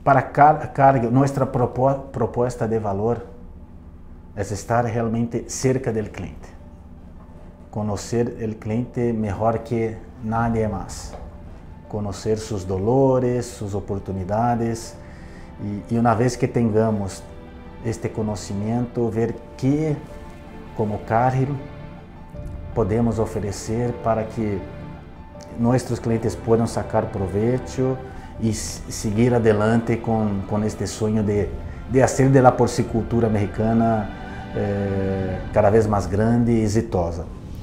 para Cargill, nuestra propuesta de valor es estar realmente cerca del cliente, conocer el cliente mejor que nadie más, conocer sus dolores, sus oportunidades y una vez que tengamos este conocimiento, ver qué como Cargill podemos ofrecer para que nuestros clientes puedan sacar provecho y seguir adelante con este sueño de hacer de la porcicultura mexicana cada vez más grande y exitosa.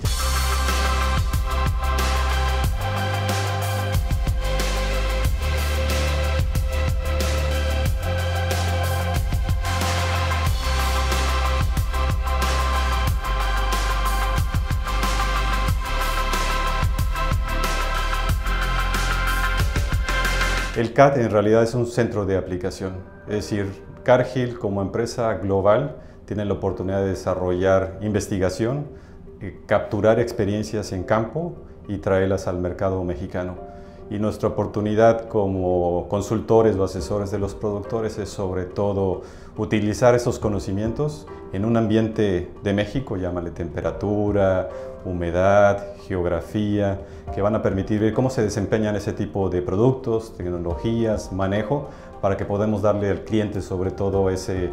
El CAT en realidad es un centro de aplicación, es decir, Cargill como empresa global tiene la oportunidad de desarrollar investigación, capturar experiencias en campo y traerlas al mercado mexicano. Y nuestra oportunidad como consultores o asesores de los productores es sobre todo utilizar esos conocimientos en un ambiente de México, llámale temperatura, humedad, geografía, que van a permitir ver cómo se desempeñan ese tipo de productos, tecnologías, manejo, para que podamos darle al cliente sobre todo ese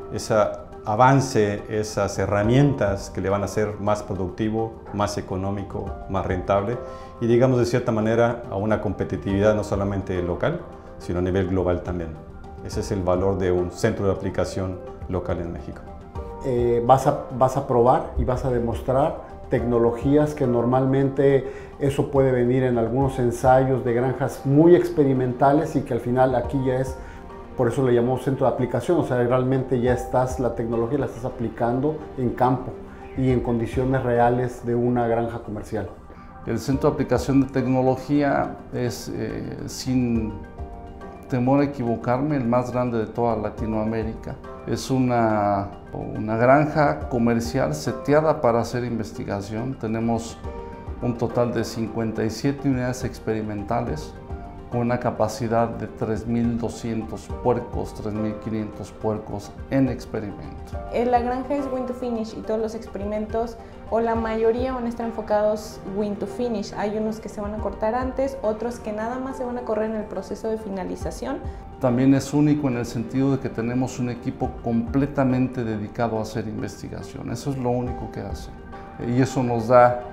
avance, esas herramientas que le van a hacer más productivo, más económico, más rentable y digamos de cierta manera a una competitividad no solamente local, sino a nivel global también. Ese es el valor de un centro de aplicación local en México. Vas a probar y vas a demostrar tecnologías que normalmente eso puede venir en algunos ensayos de granjas muy experimentales y que al final aquí ya es, por eso le llamamos centro de aplicación, o sea, realmente ya la tecnología la estás aplicando en campo y en condiciones reales de una granja comercial. El centro de aplicación de tecnología es, sin temor a equivocarme, el más grande de toda Latinoamérica. Es una granja comercial seteada para hacer investigación. Tenemos un total de 57 unidades experimentales con una capacidad de 3.200 puercos, 3.500 puercos en experimento. La granja es Win to Finish y todos los experimentos, o la mayoría, van a estar enfocados Win to Finish. Hay unos que se van a cortar antes, otros que nada más se van a correr en el proceso de finalización. También es único en el sentido de que tenemos un equipo completamente dedicado a hacer investigación. Eso es lo único que hace. Y eso nos da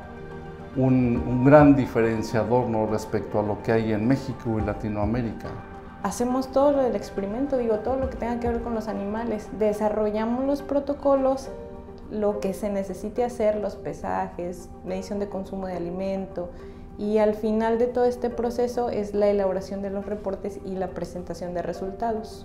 un gran diferenciador, ¿no?, respecto a lo que hay en México y Latinoamérica. Hacemos todo lo del experimento, todo lo que tenga que ver con los animales. Desarrollamos los protocolos, lo que se necesite hacer, los pesajes, medición de consumo de alimento, y al final de todo este proceso es la elaboración de los reportes y la presentación de resultados.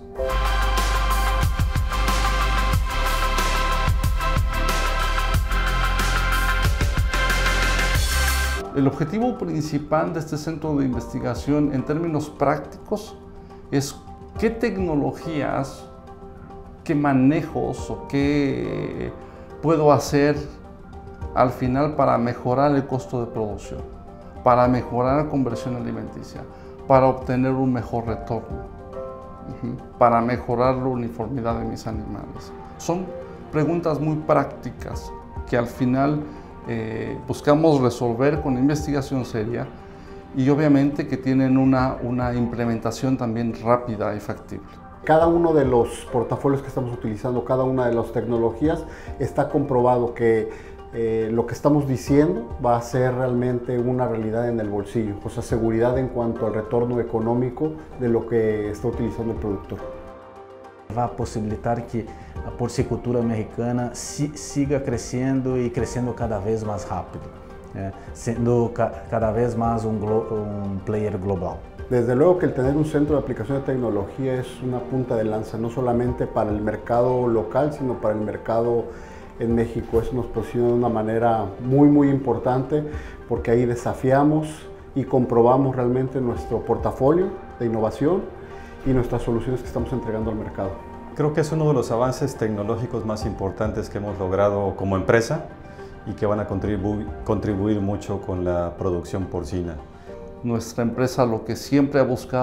El objetivo principal de este centro de investigación en términos prácticos es qué tecnologías, qué manejos o qué puedo hacer al final para mejorar el costo de producción, para mejorar la conversión alimenticia, para obtener un mejor retorno, para mejorar la uniformidad de mis animales. Son preguntas muy prácticas que al final buscamos resolver con investigación seria y obviamente que tienen una implementación también rápida y factible. Cada uno de los portafolios que estamos utilizando, cada una de las tecnologías, está comprobado que lo que estamos diciendo va a ser realmente una realidad en el bolsillo, o sea, seguridad en cuanto al retorno económico de lo que está utilizando el productor. Va a posibilitar que la porcicultura mexicana siga creciendo y creciendo cada vez más rápido, siendo cada vez más un player global. Desde luego que el tener un centro de aplicación de tecnología es una punta de lanza, no solamente para el mercado local, sino para el mercado en México. Eso nos posiciona de una manera muy importante, porque ahí desafiamos y comprobamos realmente nuestro portafolio de innovación y nuestras soluciones que estamos entregando al mercado. Creo que es uno de los avances tecnológicos más importantes que hemos logrado como empresa y que van a contribuir mucho con la producción porcina. Nuestra empresa lo que siempre ha buscado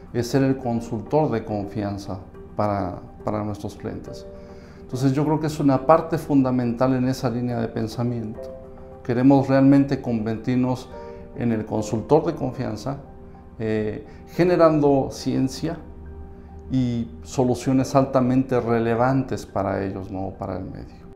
es ser el consultor de confianza para nuestros clientes. Entonces yo creo que es una parte fundamental en esa línea de pensamiento. Queremos realmente convertirnos en el consultor de confianza, generando ciencia y soluciones altamente relevantes para ellos, no para el medio.